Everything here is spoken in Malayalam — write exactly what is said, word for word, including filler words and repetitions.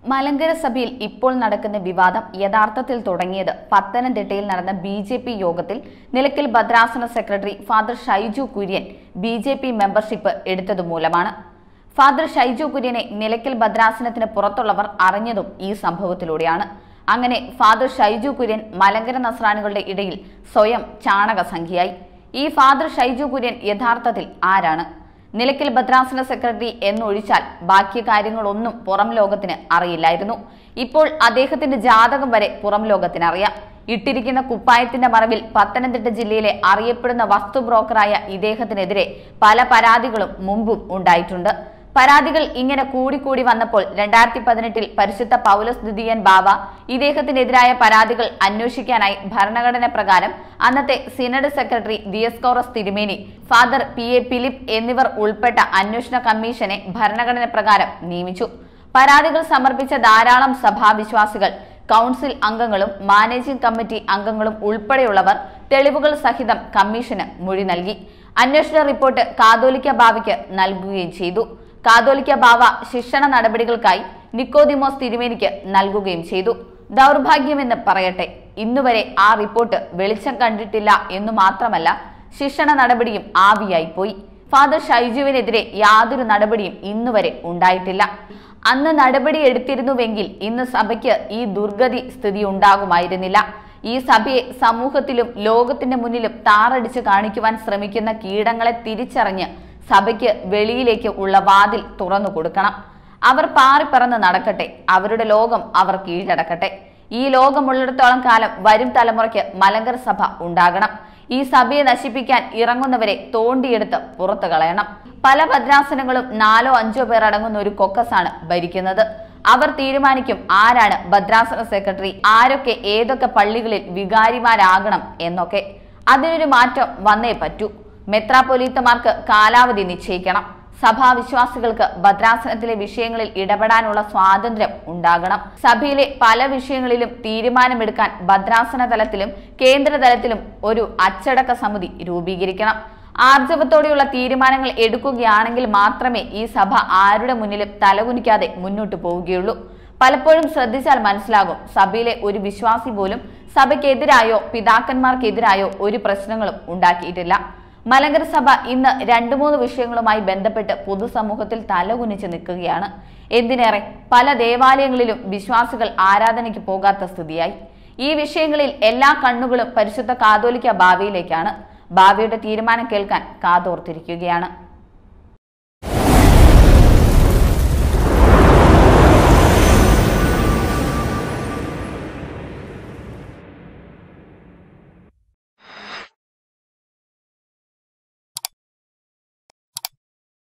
മലങ്കര സഭയിൽ ഇപ്പോൾ നടക്കുന്ന വിവാദം യഥാർത്ഥത്തിൽ തുടങ്ങിയത് പത്തനംതിട്ടയിൽ നടന്ന ബി ജെ പി യോഗത്തിൽ നിലയ്ക്കൽ ഭദ്രാസന secretary father Shaiju Kurian B J P membership എടുത്തതുമൂലമാണ്. ഫാദർ ഷൈജു കുര്യനെ നിലയ്ക്കൽ ഭദ്രാസനത്തിന് പുറത്തുള്ളവർ അറിഞ്ഞതും ഈ സംഭവത്തിലൂടെയാണ്. അങ്ങനെ ഫാദർ ഷൈജു കുര്യൻ മലങ്കര നസ്രാണികളുടെ ഇടയിൽ സ്വയം ചാണകസംഖ്യയായി. ഈ ഫാദർ ഷൈജു കുര്യൻ യഥാർത്ഥത്തിൽ ആരാണ്? നിലയ്ക്കൽ ഭദ്രാസന സെക്രട്ടറി എന്നൊഴിച്ചാൽ ബാക്കി കാര്യങ്ങളൊന്നും പുറം ലോകത്തിന് അറിയില്ലായിരുന്നു. ഇപ്പോൾ അദ്ദേഹത്തിന്റെ ജാതകം വരെ പുറം ലോകത്തിന് അറിയാം. ഇട്ടിരിക്കുന്ന കുപ്പായത്തിന്റെ മറവിൽ പത്തനംതിട്ട ജില്ലയിലെ അറിയപ്പെടുന്ന വസ്തു ബ്രോക്കറായ ഇദ്ദേഹത്തിനെതിരെ പല പരാതികളും മുമ്പും ഉണ്ടായിട്ടുണ്ട്. പരാതികൾ ഇങ്ങനെ കൂടിക്കൂടി വന്നപ്പോൾ രണ്ടായിരത്തി പതിനെട്ടിൽ പരിശുദ്ധ പൗലോസ് ദ്വിതീയൻ ബാവ ഇദ്ദേഹത്തിനെതിരായ പരാതികൾ അന്വേഷിക്കാനായി ഭരണഘടന പ്രകാരം അന്നത്തെ സിനഡ് സെക്രട്ടറി ദിയസ്കോറസ് തിരുമേനി, ഫാദർ പി എ ഫിലിപ്പ് എന്നിവർ ഉൾപ്പെട്ട അന്വേഷണ കമ്മീഷനെ ഭരണഘടന പ്രകാരം നിയമിച്ചു. പരാതികൾ സമർപ്പിച്ച ധാരാളം സഭാവിശ്വാസികൾ, കൗൺസിൽ അംഗങ്ങളും മാനേജിംഗ് കമ്മിറ്റി അംഗങ്ങളും ഉൾപ്പെടെയുള്ളവർ തെളിവുകൾ സഹിതം കമ്മീഷന് മൊഴി നൽകി. അന്വേഷണ റിപ്പോർട്ട് കാതോലിക്ക ബാവയ്ക്ക് നൽകുകയും ചെയ്തു. കാതോലിക്ക ബാവ ശിക്ഷണ നടപടികൾക്കായി നിക്കോദിമോസ് തിരുമേനിക്ക് നൽകുകയും ചെയ്തു. ദൗർഭാഗ്യമെന്ന് പറയട്ടെ, ഇന്നുവരെ ആ റിപ്പോർട്ട് വെളിച്ചം കണ്ടിട്ടില്ല എന്നു മാത്രമല്ല, ശിക്ഷണ നടപടിയും ആവിയായിപ്പോയി. ഫാദർ ഷൈജുവിനെതിരെ യാതൊരു നടപടിയും ഇന്നുവരെ ഉണ്ടായിട്ടില്ല. അന്ന് നടപടി എടുത്തിരുന്നുവെങ്കിൽ ഇന്ന് സഭയ്ക്ക് ഈ ദുർഗതി സ്ഥിതി ഉണ്ടാകുമായിരുന്നില്ല. ഈ സഭയെ സമൂഹത്തിലും ലോകത്തിന്റെ മുന്നിലും താറടിച്ച് കാണിക്കുവാൻ ശ്രമിക്കുന്ന കീടങ്ങളെ തിരിച്ചറിഞ്ഞ് സഭയ്ക്ക് വെളിയിലേക്ക് ഉള്ള വാതിൽ തുറന്നു കൊടുക്കണം. അവർ പാറിപ്പറന്ന് നടക്കട്ടെ, അവരുടെ ലോകം അവർ കീഴടക്കട്ടെ. ഈ ലോകമുള്ളിടത്തോളം കാലം വരും തലമുറയ്ക്ക് മലങ്കര സഭ ഉണ്ടാകണം. ഈ സഭയെ നശിപ്പിക്കാൻ ഇറങ്ങുന്നവരെ തോണ്ടിയെടുത്ത് പുറത്തു കളയണം. പല ഭദ്രാസനങ്ങളും നാലോ അഞ്ചോ പേർ അടങ്ങുന്ന ഒരു കൊക്കസാണ് ഭരിക്കുന്നത്. അവർ തീരുമാനിക്കും ആരാണ് ഭദ്രാസന സെക്രട്ടറി, ആരൊക്കെ ഏതൊക്കെ പള്ളികളിൽ വികാരിമാരാകണം എന്നൊക്കെ. അതിനൊരു മാറ്റം വന്നേ പറ്റൂ. മെത്രാപ്പൊലീത്തമാർക്ക് കാലാവധി നിശ്ചയിക്കണം. സഭാവിശ്വാസികൾക്ക് ഭദ്രാസനത്തിലെ വിഷയങ്ങളിൽ ഇടപെടാനുള്ള സ്വാതന്ത്ര്യം ഉണ്ടാകണം. സഭയിലെ പല വിഷയങ്ങളിലും തീരുമാനമെടുക്കാൻ ഭദ്രാസന തലത്തിലും കേന്ദ്ര തലത്തിലും ഒരു അച്ചടക്ക സമിതി രൂപീകരിക്കണം. ആർജവത്തോടെയുള്ള തീരുമാനങ്ങൾ എടുക്കുകയാണെങ്കിൽ മാത്രമേ ഈ സഭ ആരുടെ മുന്നിലും തലകുനിക്കാതെ മുന്നോട്ട് പോവുകയുള്ളൂ. പലപ്പോഴും ശ്രദ്ധിച്ചാൽ മനസ്സിലാകും, സഭയിലെ ഒരു വിശ്വാസി പോലും സഭയ്ക്കെതിരായോ പിതാക്കന്മാർക്കെതിരായോ ഒരു പ്രശ്നങ്ങളും ഉണ്ടാക്കിയിട്ടില്ല. മലങ്കര സഭ ഇന്ന് രണ്ടു മൂന്ന് വിഷയങ്ങളുമായി ബന്ധപ്പെട്ട് പൊതുസമൂഹത്തിൽ തലകുനിച്ച് നിൽക്കുകയാണ്. എന്തിനേറെ, പല ദേവാലയങ്ങളിലും വിശ്വാസികൾ ആരാധനയ്ക്ക് പോകാത്ത സ്ഥിതിയായി. ഈ വിഷയങ്ങളിൽ എല്ലാ കണ്ണുകളും പരിശുദ്ധ കാതോലിക്ക ബാവയിലേക്കാണ്. ബാവയുടെ തീരുമാനം കേൾക്കാൻ കാതോർത്തിരിക്കുകയാണ്.